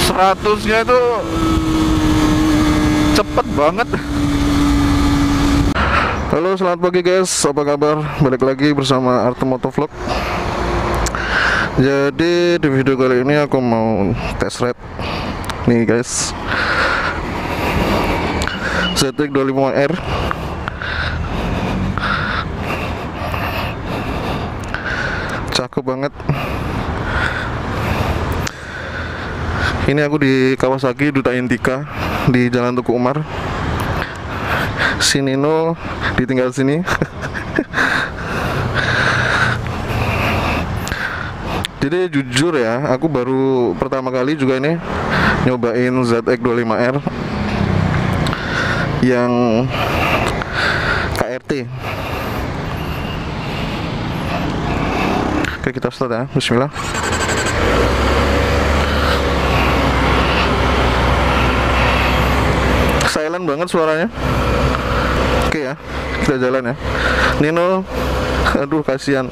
100-nya itu cepet banget. Halo, selamat pagi guys, apa kabar? Balik lagi bersama Arte Motovlog. Jadi di video kali ini aku mau test ride nih guys, ZX 25R. Cakep banget. Ini aku di Kawasaki Duta Intika di Jalan Tuku Umar. Si Nino ditinggal sini. Jadi jujur ya, aku baru pertama kali juga ini nyobain ZX 25R yang KRT. Oke, kita start ya. Bismillah. Silent banget suaranya. Oke ya, kita jalan ya. Nino, aduh kasihan.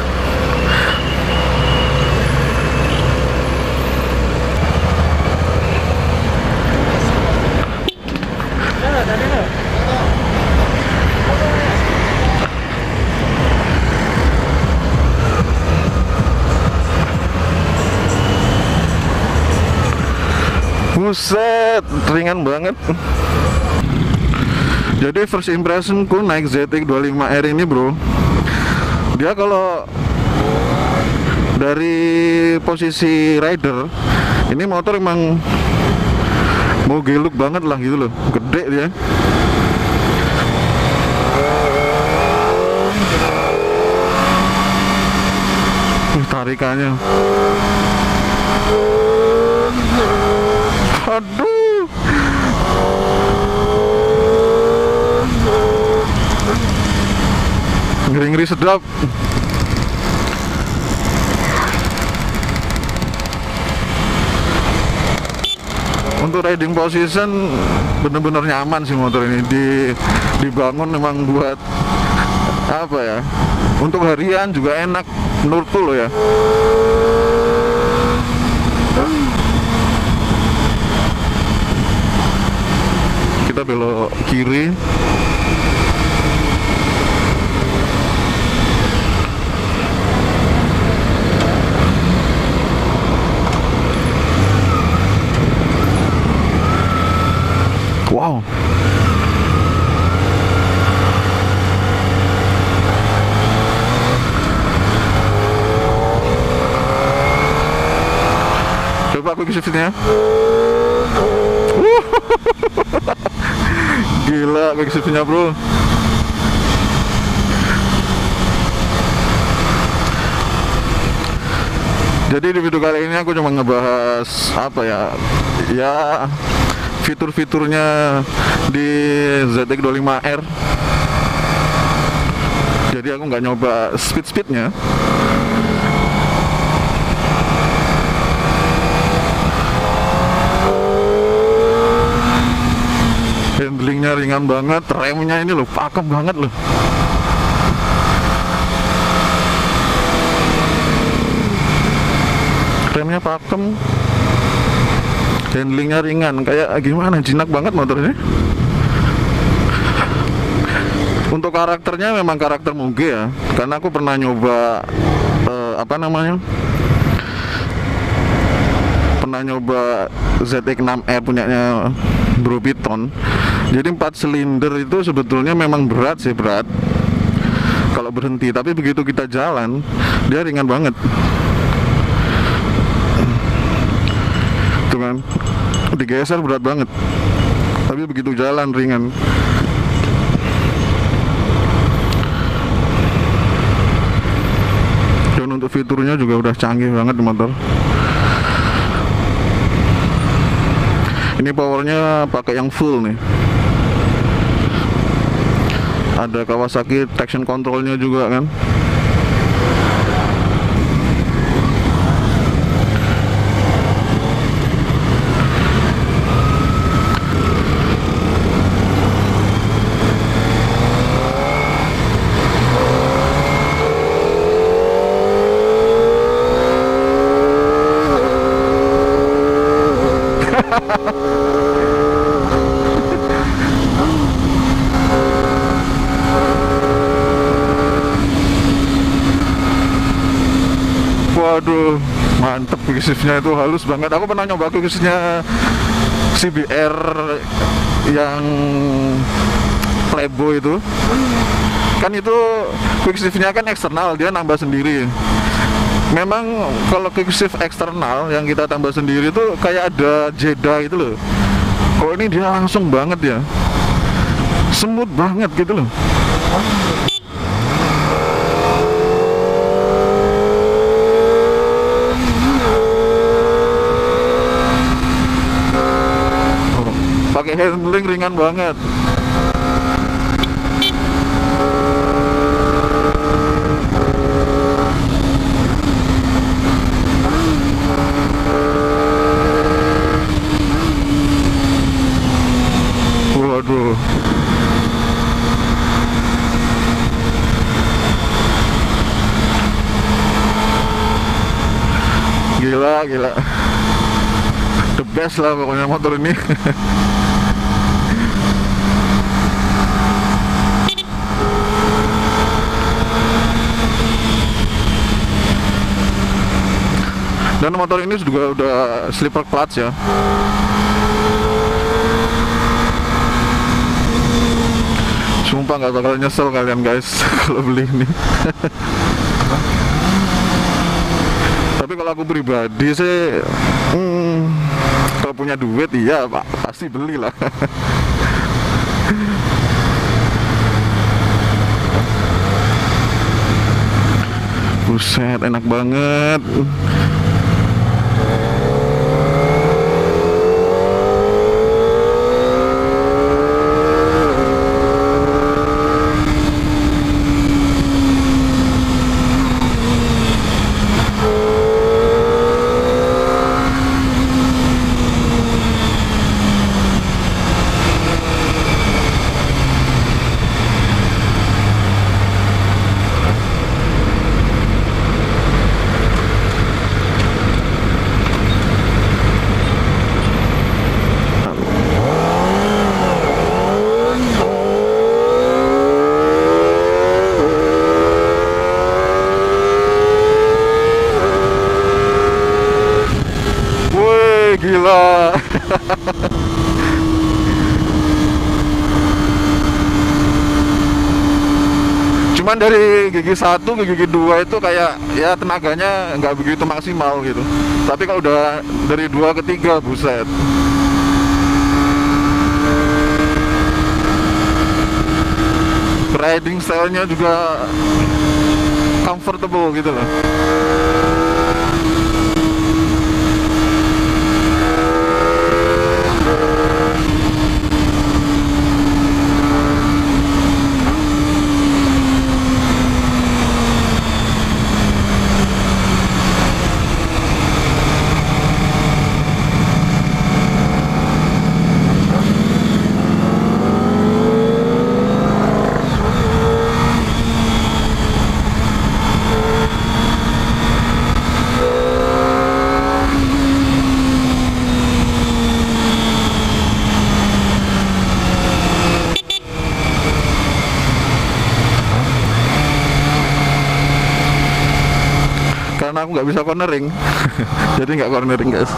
Buset, ringan banget. Jadi first impressionku naik ZX 25R ini bro, dia kalau dari posisi rider, ini motor emang mau geluk banget lah gitu loh, gede dia. Tarikannya, aduh, ngeri-ngeri sedap. Untuk riding position bener-bener nyaman sih motor ini. Dibangun memang buat apa ya, untuk harian juga enak menurutku loh ya. Kita belok kiri. Wow. Coba aku isi fitnya. Gila, quick shift-nya bro. Jadi di video kali ini aku cuma ngebahas apa ya, fitur-fiturnya di ZX 25R. Jadi aku nggak nyoba speed-speednya. Handlingnya ringan banget, remnya ini loh pakem banget loh. Remnya pakem, handlingnya ringan, kayak gimana, jinak banget motornya. Untuk karakternya memang karakter Muge ya, karena aku pernah nyoba pernah nyoba ZX 6R punyanya Bro Piton. Jadi 4 silinder itu sebetulnya memang berat sih, berat kalau berhenti, tapi begitu kita jalan dia ringan banget. Tuh kan, digeser berat banget, tapi begitu jalan ringan. Dan untuk fiturnya juga udah canggih banget di motor. Ini powernya pakai yang full nih. Ada Kawasaki traction controlnya juga kan. Waduh, mantep quick shiftnya itu, halus banget. Aku pernah nyoba quick shiftnya CBR yang Playboy itu. Kan itu quick shiftnya kan eksternal, dia nambah sendiri. Memang kalau quick shift eksternal yang kita tambah sendiri itu kayak ada jeda gitu loh. Kalau ini dia langsung banget ya, smooth banget gitu loh. Pakai handling ringan banget. Waduh. Gila, gila. The best lah pokoknya motor ini. Dan motor ini juga udah slipper clutch ya. Sumpah nggak bakal nyesel kalian guys kalau beli ini. Tapi kalau aku pribadi sih, kalau punya duit iya pak, pasti beli lah. Buset, enak banget. Gila. Cuman dari gigi 1 ke gigi 2 itu kayak ya tenaganya nggak begitu maksimal gitu. Tapi kalau udah dari 2 ke 3, buset. Riding style-nya juga comfortable gitu loh. Karena aku nggak bisa cornering. Jadi nggak cornering guys.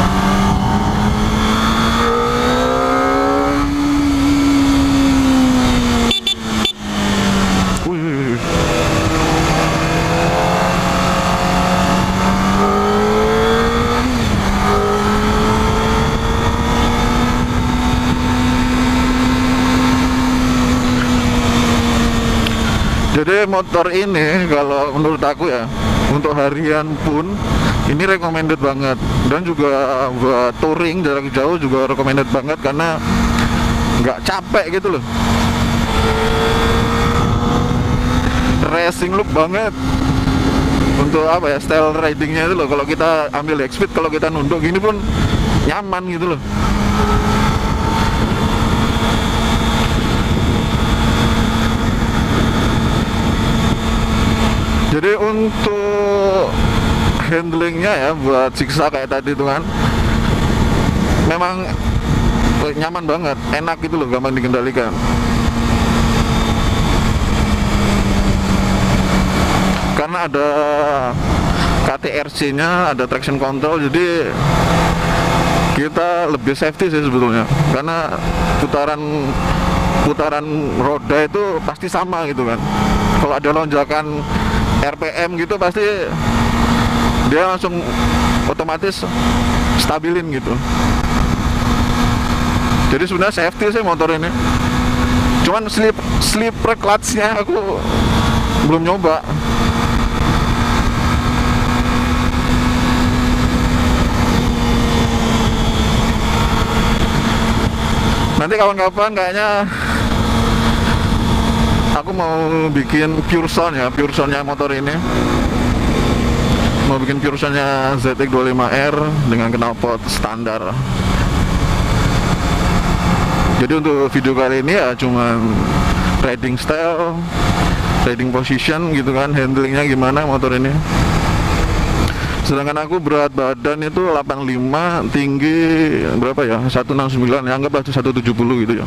Wih. Jadi motor ini kalau menurut aku ya, untuk harian pun ini recommended banget. Dan juga buat touring jarak jauh juga recommended banget karena nggak capek gitu loh. Racing look banget. Untuk apa ya, style ridingnya itu loh. Kalau kita ambil high speed, kalau kita nunduk gini pun nyaman gitu loh. Jadi untuk handlingnya ya, buat siksa kayak tadi tuh kan, memang nyaman banget, enak gitu loh, gampang dikendalikan. Karena ada KTRC-nya, ada traction control, jadi kita lebih safety sih sebetulnya. Karena putaran roda itu pasti sama gitu kan. Kalau ada lonjakan RPM gitu pasti dia langsung otomatis stabilin gitu. Jadi sebenarnya safety sih motor ini. Cuman slipper clutch-nya aku belum nyoba. Nanti kawan-kawan kayaknya aku mau bikin pure sound ya, pure soundnya motor ini. Mau bikin pure soundnya ZX25R dengan knalpot standar. Jadi untuk video kali ini ya cuman riding style, riding position gitu kan, handlingnya gimana motor ini. Sedangkan aku berat badan itu 85, tinggi berapa ya? 169, ya anggaplah 170 gitu ya.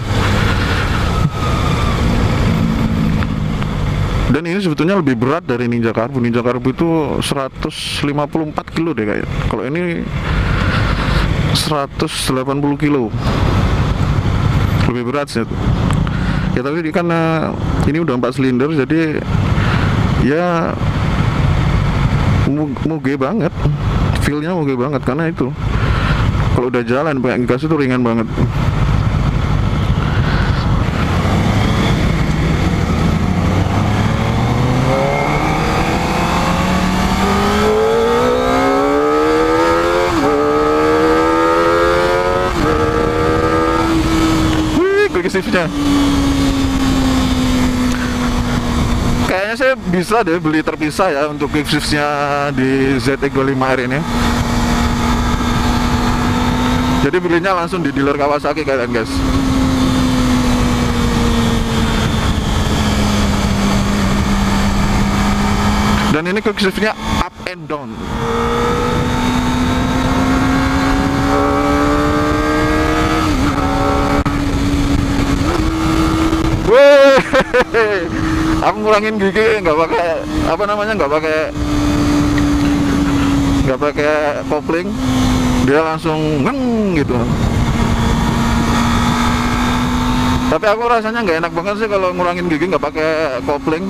Dan ini sebetulnya lebih berat dari Ninja Carbo. Ninja Carbo itu 154 kilo deh kayaknya. Kalau ini 180 kilo. Lebih berat sih. Ya tapi karena ini udah 4 silinder, jadi ya muge banget, feel-nya muge banget. Karena itu kalau udah jalan pakai gas itu ringan banget. Wih, quick shift-nya. Kayaknya saya bisa deh beli terpisah ya untuk quick shift-nya di ZX25R ini. Jadi belinya langsung di dealer Kawasaki kalian guys. Dan ini quick shift-nya up and down. Wih, aku ngurangin gigi nggak pakai apa namanya, nggak pakai kopling, dia langsung ngeng gitu. Tapi aku rasanya nggak enak banget sih kalau ngurangin gigi nggak pakai kopling.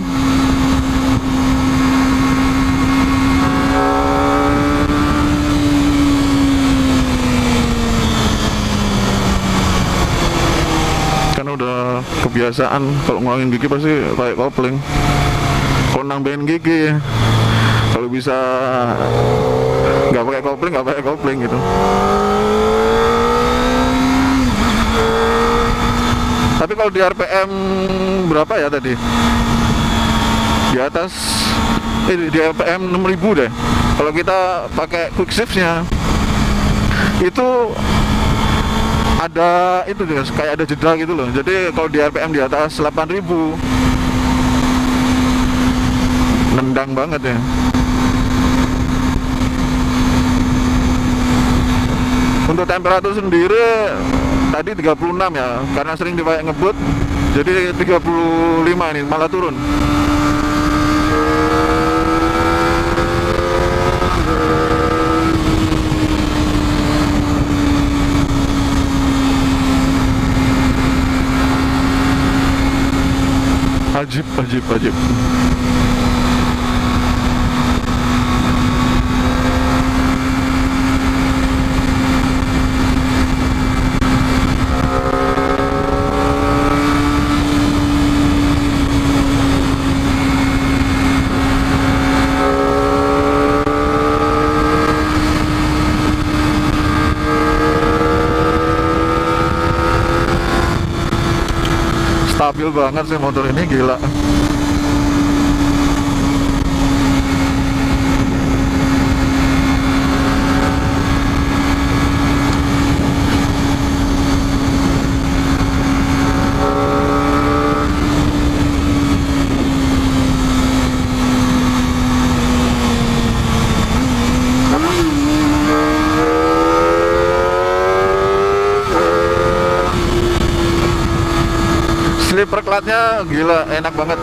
Karena udah kebiasaan kalau ngurangin gigi pasti pakai kopling. Kalau nambahin gigi, kalau bisa nggak pakai kopling gitu. Tapi kalau di RPM berapa ya tadi? Di atas di RPM 6000 deh. Kalau kita pakai quick shift-nya itu ada itu deh, kayak ada jeda gitu loh. Jadi kalau di RPM di atas 8000 nendang banget ya. Untuk temperatur sendiri tadi 36 ya, karena sering dipakai ngebut, jadi 35 ini malah turun. Ajib. Stabil banget sih motor ini, gila. Jadi perklatnya gila, enak banget.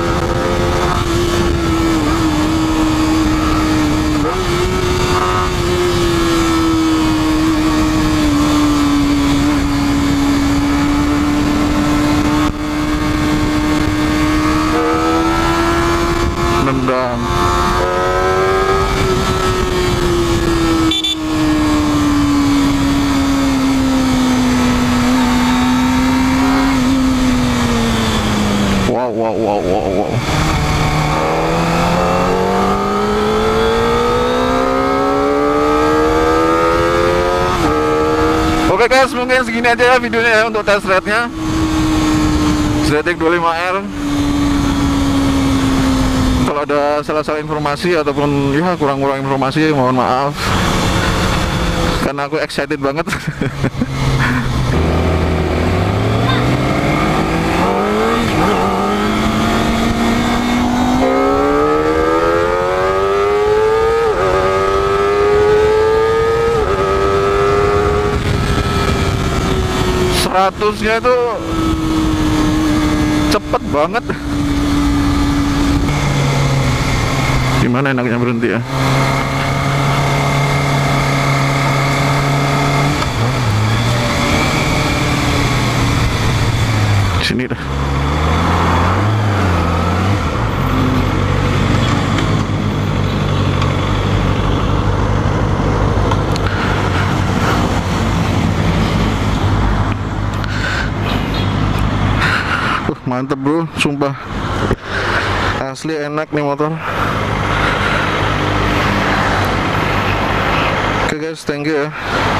Nendang. Wow. Oke guys, mungkin segini aja ya videonya ya untuk test ride-nya ZX 25R. Kalau ada salah-salah informasi ataupun ya kurang-kurang informasi, mohon maaf karena aku excited banget. Ratusnya itu cepet banget. Gimana enaknya berhenti ya? Sini dah. Mantep bro, sumpah asli enak nih motor. Oke guys, thank you ya.